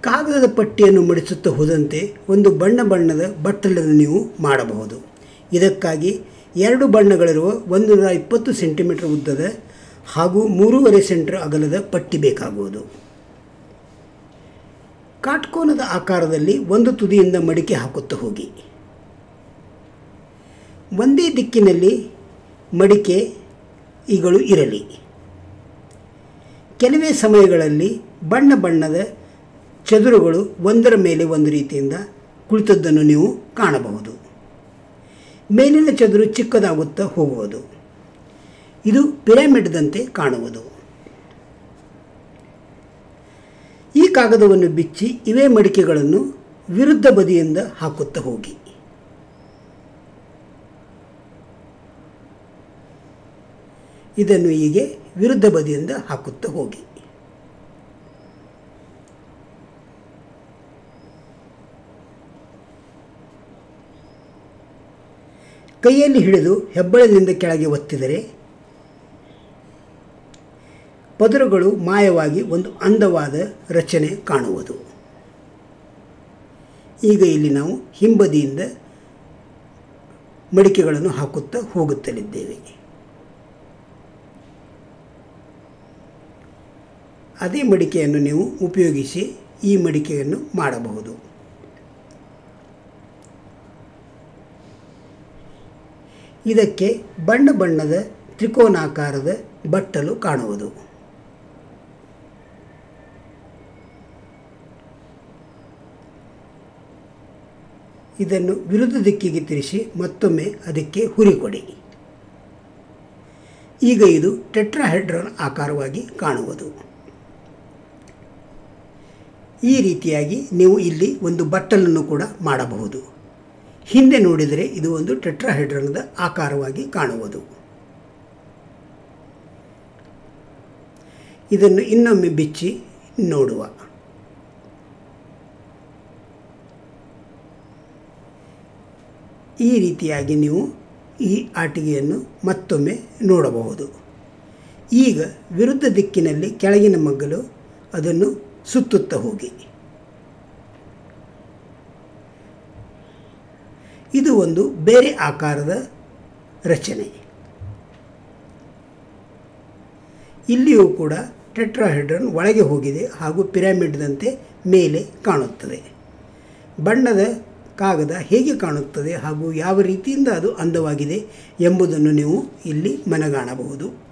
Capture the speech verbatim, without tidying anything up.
ಕಾಗದದ ಪಟ್ಟಿಯನ್ನು ಮಡಿಸುತ್ತಾ ಹೋದಂತೆ ಒಂದು ಬಣ್ಣ ಬಣ್ಣದ ಬಟ್ಟಲನ್ನು ನೀವು ಮಾಡಬಹುದು. ಇದಕ್ಕಾಗಿ ಎರಡು ಬಣ್ಣಗಳಿರುವ ಒಂದು ನೂರ ಇಪ್ಪತ್ತು ಸೆಂಟಿಮೀಟರ್ ಉದ್ದದ ಹಾಗೂ ಮೂರುವರೆ ಸೆಂಟಿಮೀಟರ್ ಅಗಲದ ಪಟ್ಟಿ ಬೇಕಾಗುವುದು. ಕಾಟ್ಕೋನದ ಆಕಾರದಲ್ಲಿ ಒಂದು ತುದಿಯಿಂದ ಮಡಿಕೆ ಹಾಕುತ್ತಾ ಹೋಗಿ. ಒಂದೇ ದಿಕ್ಕಿನಲ್ಲಿ ಮಡಿಕೆ ಇಗಳು ಇರಲಿ. ಕೆಲವೇ ಸಮಯಗಳಲ್ಲಿ ಬಣ್ಣ ಬಣ್ಣದ ಚದುರುಗಳು ಒಂದರ ಮೇಲೆ ಒಂದು ರೀತಿಯಿಂದ ಕುಳಿತದ್ದನ್ನು ನೀವು ಕಾಣಬಹುದು. ಮೇಲಿನ ಚದುರು ಚಿಕ್ಕದಾಗುತ್ತಾ ಹೋಗುವುದು. ಇದು ಪಿರಮಿಡ್ದಂತೆ ಕಾಣುವುದು. ಈ ಕಾಗದವನ್ನು ಬಿಚ್ಚಿ ಇವೇ ಮಡಿಕೆಗಳನ್ನು ವಿರುದ್ಧ ಬದಿಯಿಂದ ಹಾಕುತ್ತಾ ಹೋಗಿ. ಇದನ್ನು ಹೀಗೆ ವಿರುದ್ಧ ಬದಿಯಿಂದ ಹಾಕುತ್ತಾ ಹೋಗಿ. ಕೈಯಲ್ಲಿ ಹಿಡಿದು ಹೆಬ್ಬಳದಿಂದ ಕೆಳಗೆ ಒತ್ತಿದರೆ ಪದರುಗಳು ಮಾಯವಾಗಿ ಒಂದು ಅಂದವಾದ ರಚನೆ ಕಾಣುವುದು. ಈಗ ಇಲ್ಲಿ ನಾವು ಹಿಂಬದಿಯಿಂದ ಮಡಿಕೆಗಳನ್ನು ಹಾಕುತ್ತಾ ಹೋಗುತ್ತಲಿದ್ದೇವೆ. ಅದೇ ಮಡಿಕೆಯನ್ನು ನೀವು ಉಪಯೋಗಿಸಿ ಈ ಮಡಿಕೆಯನ್ನು ಮಾಡಬಹುದು. ಇದಕ್ಕೆ ಬಣ್ಣ ಬಣ್ಣದ ತ್ರಿಕೋನಾಕಾರದ ಬಟ್ಟಲು ಕಾಣುವುದು. ಇದನ್ನು ವಿರುದ್ಧ ದಿಕ್ಕಿಗೆ ತಿರುಗಿಸಿ ಮತ್ತೊಮ್ಮೆ ಅದಕ್ಕೆ ಹುರಿ ಕೊಡಿ. ಈಗ ಇದು ಟೆಟ್ರಾಹೆಡ್ರಾನ್ ಆಕಾರವಾಗಿ ಕಾಣುವುದು. ಈ ರೀತಿಯಾಗಿ ನೀವು ಇಲ್ಲಿ ಒಂದು ಬಟ್ಟಲನ್ನು ಕೂಡ ಮಾಡಬಹುದು. ಹಿಂದೆ ನೋಡಿದರೆ ಇದು ಒಂದು ಟೆಟ್ರಾಹೆಡ್ರಾನ್ದ ಆಕಾರವಾಗಿ ಕಾಣುವುದು. ಇದನ್ನು ಇನ್ನೊಮ್ಮೆ ಬಿಚ್ಚಿ ನೋಡುವ. ಈ ರೀತಿಯಾಗಿ ನೀವು ಈ ಆಟಿಕೆಯನ್ನು ಮತ್ತೊಮ್ಮೆ ನೋಡಬಹುದು. ಈಗ ವಿರುದ್ಧ ದಿಕ್ಕಿನಲ್ಲಿ ಕೆಳಗಿನ ಮಗ್ಗಲು ಅದನ್ನು ಸುತ್ತುತ್ತಾ ಹೋಗಿ. ಇದು ಒಂದು ಬೇರೆ ಆಕಾರದ ರಚನೆ. ಇಲ್ಲಿಯೂ ಕೂಡ ಟೆಟ್ರಾಹೆಡ್ರಾನ್ ಒಳಗೆ ಹೋಗಿದೆ ಹಾಗೂ ಪಿರಮಿಡ್ದಂತೆ ಮೇಲೆ ಕಾಣುತ್ತದೆ. ಬಣ್ಣದ ಕಾಗದ ಹೇಗೆ ಕಾಣುತ್ತದೆ ಹಾಗೂ ಯಾವ ರೀತಿಯಿಂದ ಅದು ಅಂದವಾಗಿದೆ ಎಂಬುದನ್ನು ನೀವು ಇಲ್ಲಿ ಮನಗಾಣಬಹುದು.